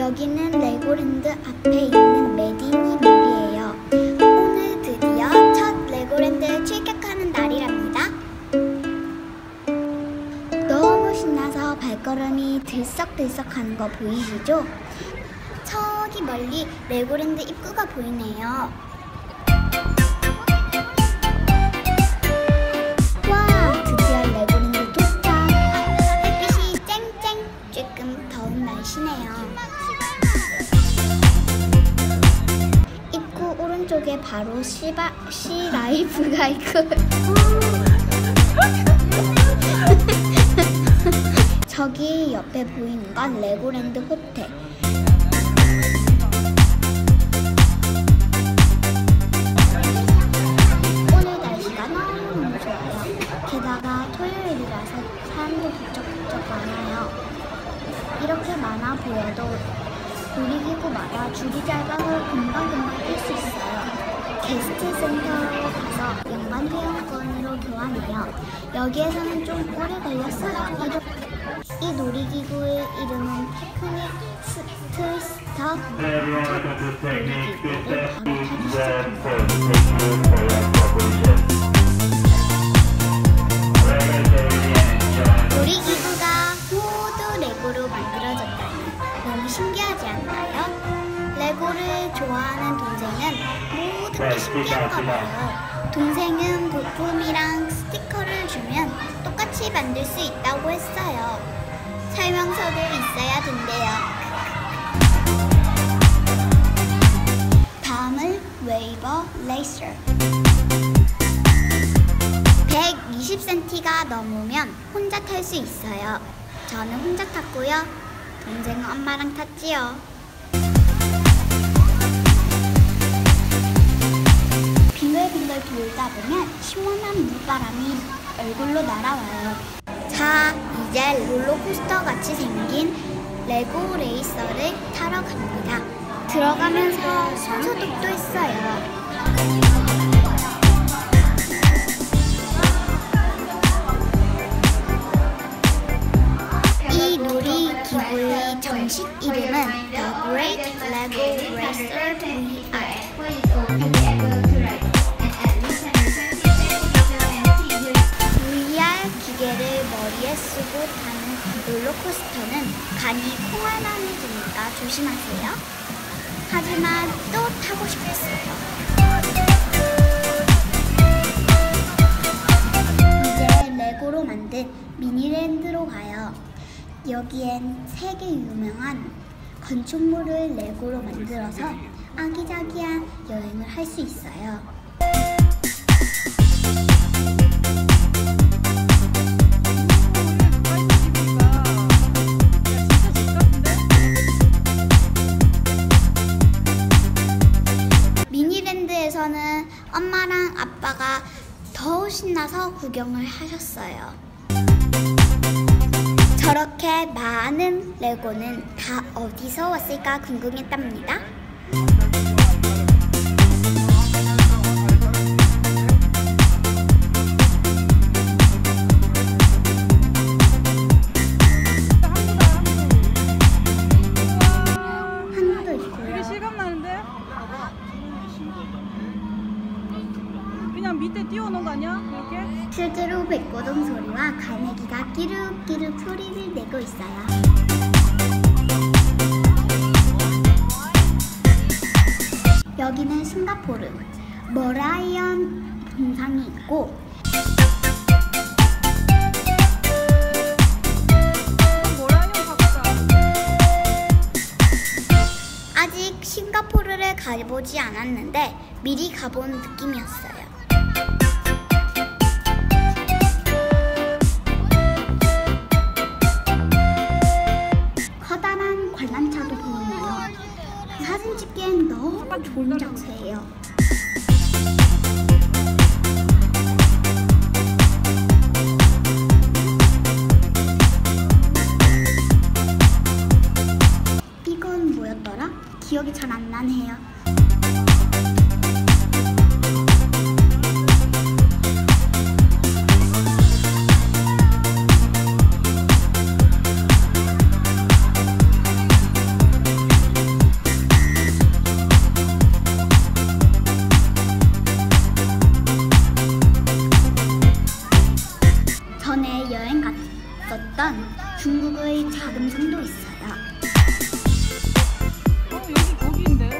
여기는 레고랜드 앞에 있는 메디니 몰이에요. 오늘 드디어 첫 레고랜드에 출격하는 날이랍니다. 너무 신나서 발걸음이 들썩들썩하는 거 보이시죠? 저기 멀리 레고랜드 입구가 보이네요. 와, 드디어 레고랜드 도착! 햇빛이 쨍쨍! 조금 더운 날씨네요. 입구 오른쪽에 바로 시라이프가 있고 저기 옆에 보이는 건 레고랜드 호텔. 오늘 날씨가 너무 좋아요. 게다가 토요일이라서 사람도 부쩍부쩍 많아요. 이렇게 많아 보여도 놀이기구마다 줄이 짧아서 금방금방 뛸 수 있어요. 게스트 센터로 가서 연간 회원권으로 교환해요. 여기에서는 좀 오래 걸렸어요. 이 놀이기구의 이름은 테크닉 트위스터. 첫 놀이기구를 바로 타기 시작합니다. 놀이기구가 모두 레고로 만들어졌다니 너무 신기하지 않나요? 레고를 좋아하는 동생은 모든 게 신기한가 봐요. 동생은 부품이랑 스티커를 주면 똑같이 만들 수 있다고 했어요. 설명서도 있어야 된대요. 다음은 웨이버 레이서. 120cm가 넘으면 혼자 탈 수 있어요. 저는 혼자 탔고요. 동생은 엄마랑 탔지요. 빙글빙글 돌다 보면 시원한 물바람이 얼굴로 날아와요. 자, 이제 롤러코스터 같이 생긴 레고 레이서를 타러 갑니다. 들어가면서 손소독도 했어요. 이 놀이기구의 정식 이름은 The Great Lego Racer VR. VR 기계를 머리에 쓰고 타는 롤러코스터는 간이 콩알만이 드니까 조심하세요. 하지만 또 타고 싶었어요. 이제 레고로 만든 미니랜드로 가요. 여기엔 세계 유명한 건축물을 레고로 만들어서 아기자기한 여행을 할 수 있어요. 미니랜드에서는 엄마랑 아빠가 더 신나서 구경을 하셨어요. 저렇게 많은 레고는 다 어디서 왔을까 궁금했답니다. 한국도 있고요. 되게 실감나는데? 그냥 밑에 띄워놓은 거 아니야? 이렇게? 실제로 백고동 소리와 갈매기가 끼룩끼룩 소리를 내고 있어요. 여기는 싱가포르. 머라이언 동상이 있고 아직 싱가포르를 가보지 않았는데 미리 가본 느낌이었어요. 커다란 관람차도 보이네요. 사진 찍기엔 너무 좋은 장소예요. 이건 뭐였더라? 기억이 잘 안 나네요. 중국의 작은 섬도 있어요. 여기 거기인데.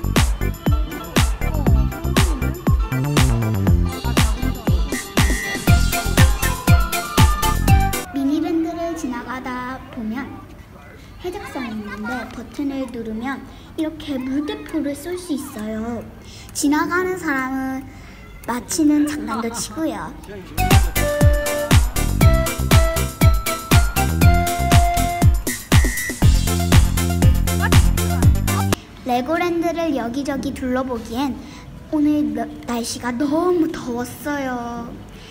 미니밴드를 지나가다 보면 해적선이 있는데 버튼을 누르면 이렇게 물대포를 쏠 수 있어요. 지나가는 사람은 맞히는 장난도 치고요. 레고랜드를 여기저기 둘러보기엔 오늘 날씨가 너무 더웠어요.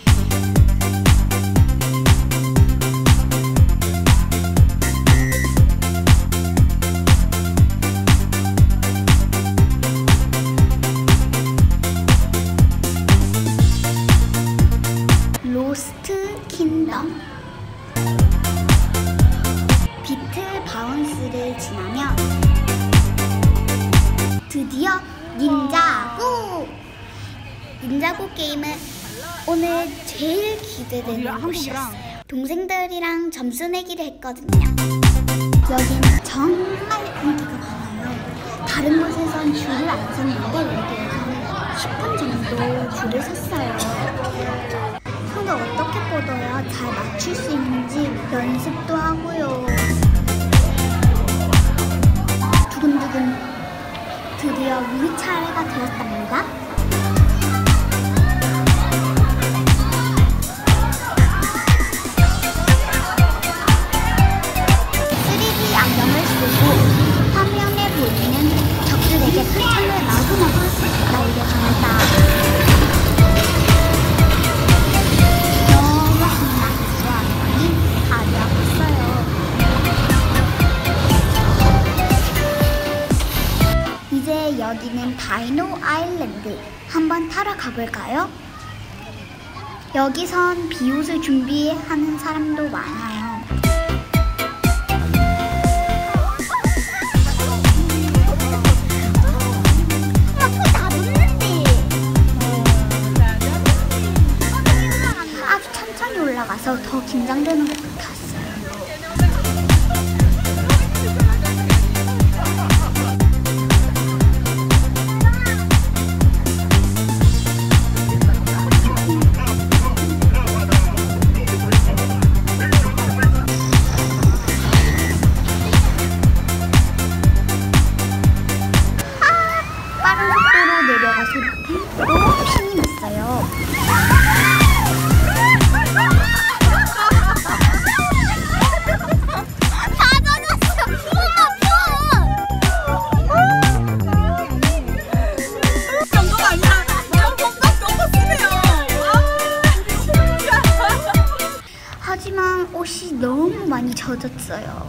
로스트 킹덤 비틀 바운스를 지나면 드디어 닌자고! 닌자고 게임은 오늘 제일 기대되는 곳이었어요. 동생들이랑 점수 내기를 했거든요. 여기는 정말 인기가 많아요. 다른 곳에선 줄을 안 섰는데 여기에서는 10분 정도 줄을 섰어요. 손을 어떻게 뻗어야 잘 맞출 수 있는지 연습도 하고요. 두근두근 드디어 우리 차례가 되었답니다. 3D 안경을 쓰고 화면에 보이는 적들에게 표창을 마구마구 날려줍니다. 너무 신나서 안경이 다리 아팠어요. 이제 여기는 다이노 아일랜드 한번 타러 가볼까요? 여기선 비옷을 준비하는 사람도 많아요. 아주 천천히 올라가서 더 긴장되는 것 같았어요. 빠른 속도로 내려가서 너무 신이 났어요. 다 젖었어. 정도가 아니라 너무 쓰네요. 하지만 옷이 너무 많이 젖었어요.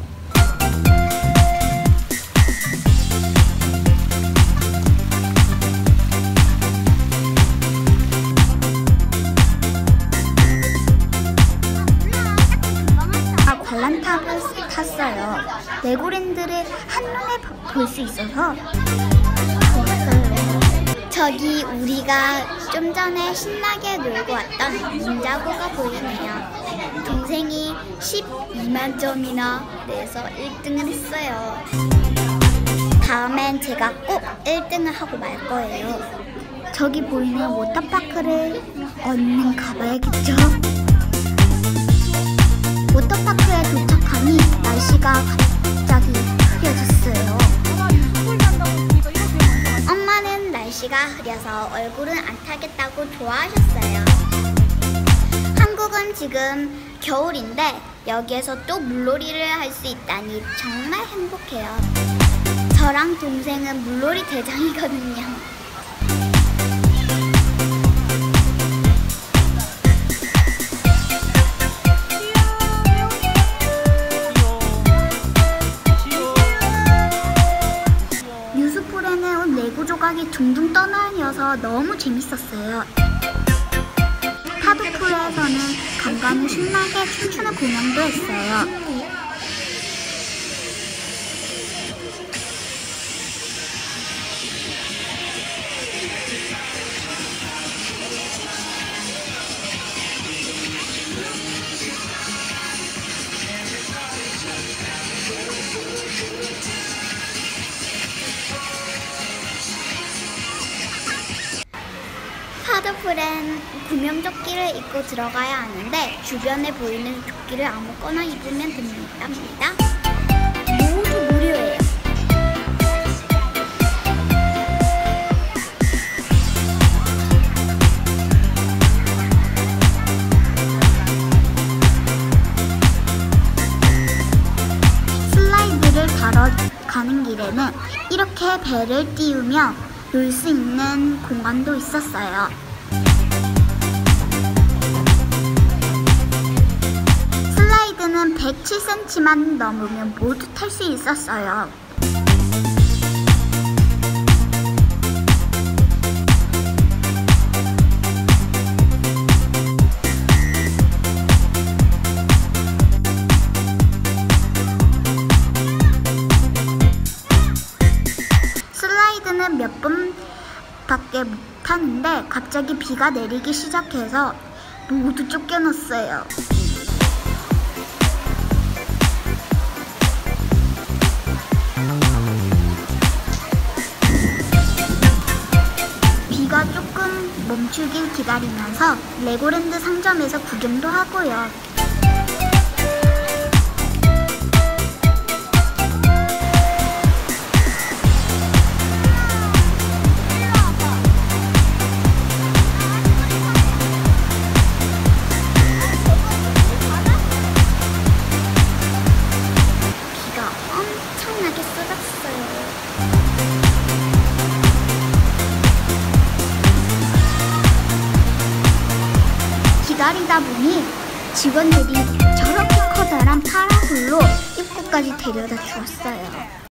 관람탑을 탔어요. 레고랜드를 한눈에 볼 수 있어서 좋았어요. 저기 우리가 좀 전에 신나게 놀고 왔던 닌자고가 보이네요. 동생이 12만 점이나 내서 1등을 했어요. 다음엔 제가 꼭 1등을 하고 말 거예요. 저기 보이는 워터파크를 얼른 가봐야겠죠? 워터파크에 도착하니 날씨가 갑자기 흐려졌어요. 엄마는 날씨가 흐려서 얼굴은 안 타겠다고 좋아하셨어요. 한국은 지금 겨울인데 여기에서 또 물놀이를 할 수 있다니 정말 행복해요. 저랑 동생은 물놀이 대장이거든요. 레고 조각이 둥둥 떠다녀서 너무 재밌었어요. 파도풀에서는 간간히 신나게 춤추는 공연도 했어요. 스쿼드풀엔 구명조끼를 입고 들어가야 하는데 주변에 보이는 조끼를 아무거나 입으면 됩니다. 모두 무료예요. 슬라이드를 타러 가는 길에는 이렇게 배를 띄우며 놀 수 있는 공간도 있었어요. 슬라이드는 107cm만 넘으면 모두 탈 수 있었어요. 슬라이드는 몇 번밖에 못 타는데 갑자기 비가 내리기 시작해서 모두 쫓겨났어요. 비가 조금 멈추길 기다리면서 레고랜드 상점에서 구경도 하고요. 비가 엄청나게 쏟았어요. 기다리다 보니 직원들이 저렇게 커다란 파라솔로 입구까지 데려다 주었어요.